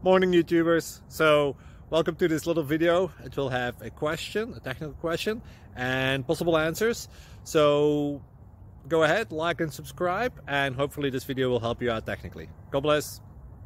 Morning YouTubers. So welcome to this little video. It will have a question, a technical question, and possible answers. So go ahead, like and subscribe, and hopefully this video will help you out technically. God bless.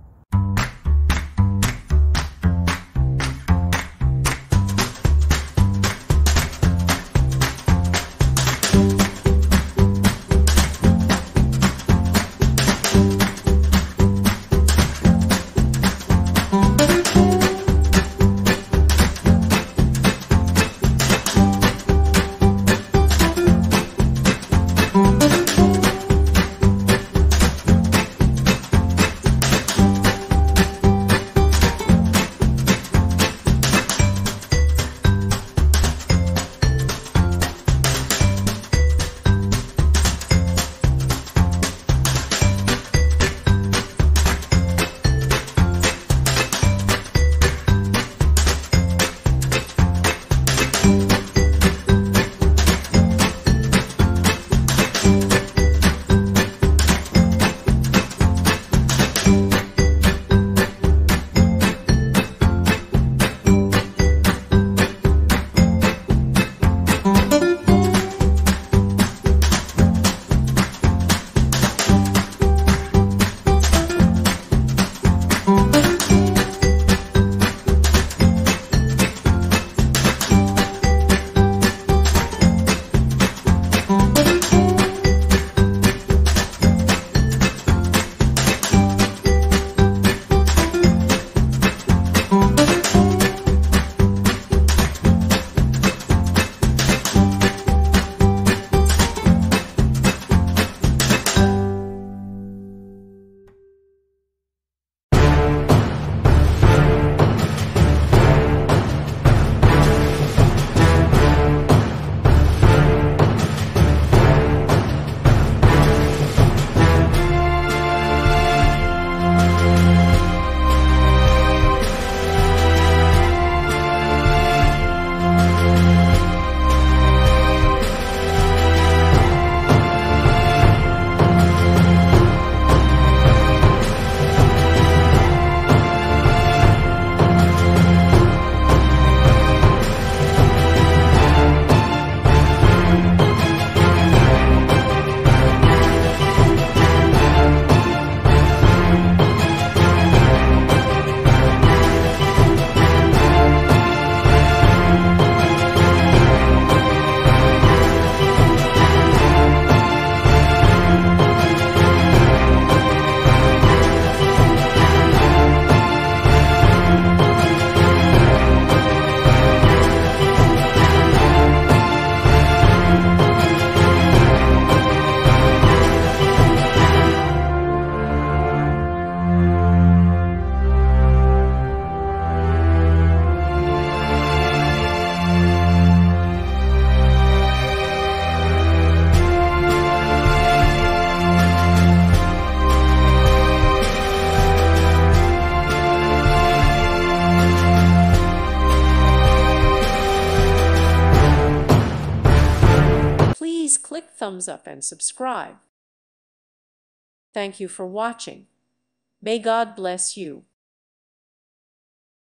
Please click thumbs up and subscribe. Thank you for watching. May God bless you.